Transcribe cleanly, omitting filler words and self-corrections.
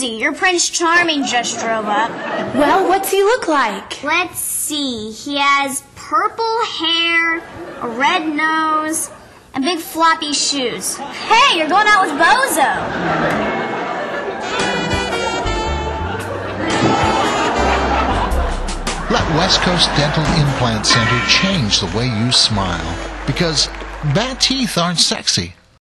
Susie, your Prince Charming just drove up. Well, what's he look like? Let's see. He has purple hair, a red nose, and big floppy shoes. Hey, you're going out with Bozo. Let West Coast Dental Implant Center change the way you smile, because bad teeth aren't sexy.